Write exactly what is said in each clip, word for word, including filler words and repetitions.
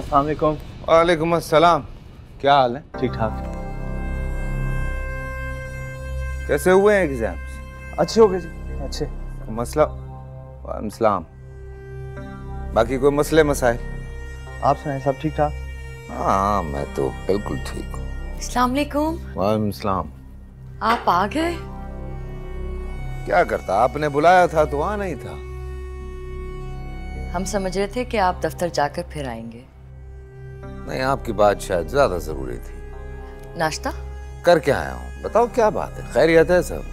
अस्सलाम वालेकुम। वालेकुम अस्सलाम। क्या हाल है? ठीक ठाक। कैसे हुए हैं एग्जाम्स? अच्छे हो गए जी, अच्छे। मसला? वालेकुम सलाम। बाकी कोई मसले मसाइल? आप सुनाएं, सब ठीक ठाक? हाँ मैं तो बिल्कुल ठीक हूँ। अस्सलाम वालेकुम। वालेकुम सलाम। आप आ गए? क्या करता, आपने बुलाया था तो आना ही था। हम समझ रहे थे कि आप दफ्तर जाकर फिर आएंगे। नहीं, आपकी बात शायद ज्यादा जरूरी थी। नाश्ता करके आया हूँ। बताओ क्या बात है, खैरियत है सब?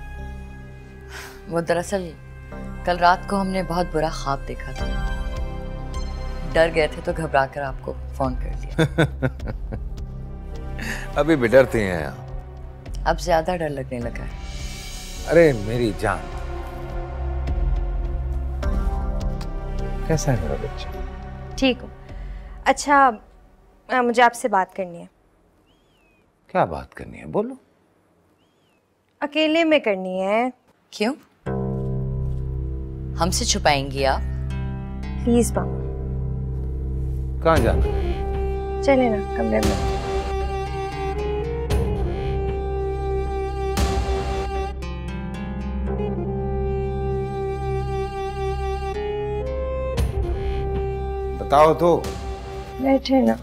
वो दरअसल कल रात को हमने बहुत बुरा ख्वाब देखा था। डर गए थे तो घबरा कर आपको फोन कर लिया। अभी भी डरती हैं आप? अब ज्यादा डर लगने लगा है। अरे मेरी जान, कैसा है मेरा बच्चा? ठीक हूँ। अच्छा आ, मुझे आपसे बात करनी है। क्या बात करनी है, बोलो। अकेले में करनी है। क्यों? हमसे छुपाएंगी आप? प्लीज मामा। कहाँ जाना? चले ना कमरे में। बताओ तो। बैठे ना।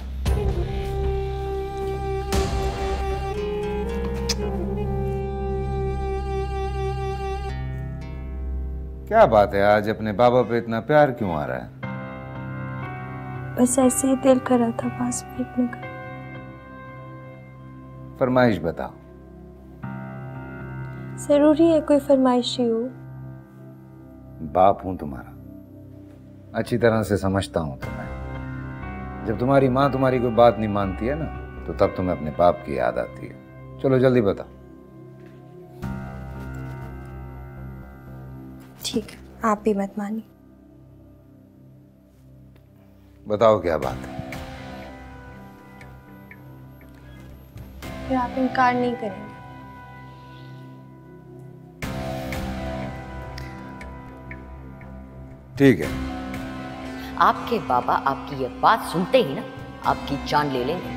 क्या बात है, आज अपने बाबा पे इतना प्यार क्यों आ रहा है? बस ऐसे ही दिल कर रहा था पास बैठने का। फरमाइश बताओ। जरूरी है कोई फरमाइशी हो? बाप हूं तुम्हारा, अच्छी तरह से समझता हूं तुम्हें। जब तुम्हारी माँ तुम्हारी कोई बात नहीं मानती है ना, तो तब तुम्हें अपने बाप की याद आती है। चलो जल्दी बताओ। ठीक है, आप भी मत मानिए। बताओ क्या बात है। फिर आप इनकार नहीं करेंगे? ठीक है। आपके बाबा आपकी ये बात सुनते ही ना आपकी जान ले लेंगे।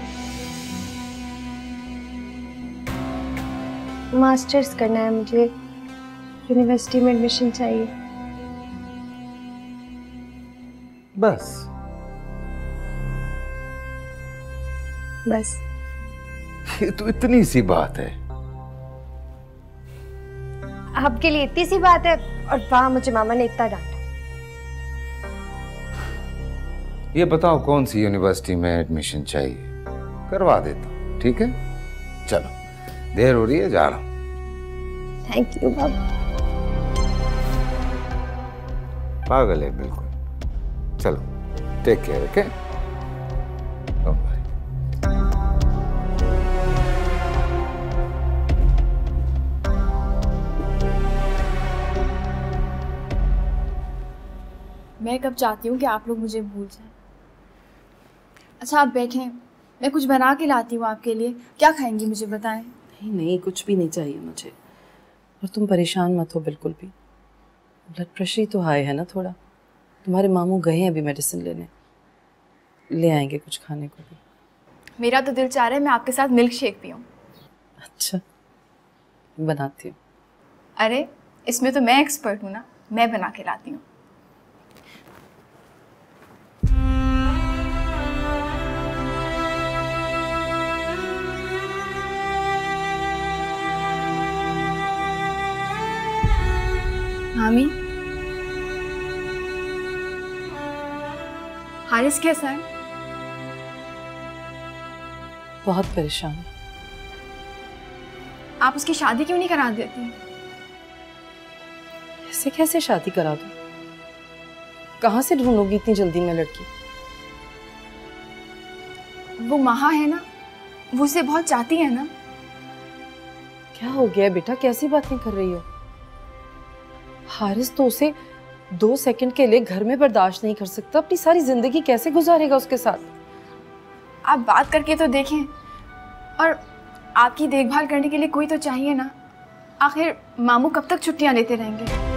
मास्टर्स करना है मुझे, यूनिवर्सिटी में एडमिशन चाहिए। बस? बस ये तो इतनी सी बात है। आपके लिए इतनी सी बात है, और वहां मुझे मामा ने इतना डांटा। ये बताओ कौन सी यूनिवर्सिटी में एडमिशन चाहिए, करवा देता हूँ। ठीक है, चलो देर हो रही है, जा रहा हूँ। थैंक यू बाबा। पागल है बिल्कुल। चलो, टेक केयर। Okay, bye. मैं कब चाहती हूँ कि आप लोग मुझे भूल जाएं। अच्छा आप बैठें, मैं कुछ बना के लाती हूँ आपके लिए। क्या खाएंगी मुझे बताएं। नहीं नहीं, कुछ भी नहीं चाहिए मुझे। और तुम परेशान मत हो बिल्कुल भी। ब्लड प्रेशर ही तो हाई है ना थोड़ा। तुम्हारे मामू गए हैं अभी मेडिसिन लेने, ले आएंगे कुछ खाने को भी। मेरा तो दिल चाह रहा है मैं आपके साथ मिल्क शेक पीऊँ। अच्छा, बनाती हूँ। अरे इसमें तो मैं एक्सपर्ट हूँ ना, मैं बना के लाती हूँ। मामी, हारिस कैसा है? बहुत परेशान है। आप उसकी शादी क्यों नहीं करा देती? ऐसे कैसे शादी करा दूं? कहाँ से ढूंढूंगी इतनी जल्दी में लड़की? वो महा है ना, वो उसे बहुत चाहती है ना। क्या हो गया बेटा, कैसी बातें कर रही हो? हारिस तो उसे दो सेकंड के लिए घर में बर्दाश्त नहीं कर सकता। अपनी सारी जिंदगी कैसे गुजारेगा उसके साथ? आप बात करके तो देखें, और आपकी देखभाल करने के लिए कोई तो चाहिए ना। आखिर मामू कब तक छुट्टियां लेते रहेंगे?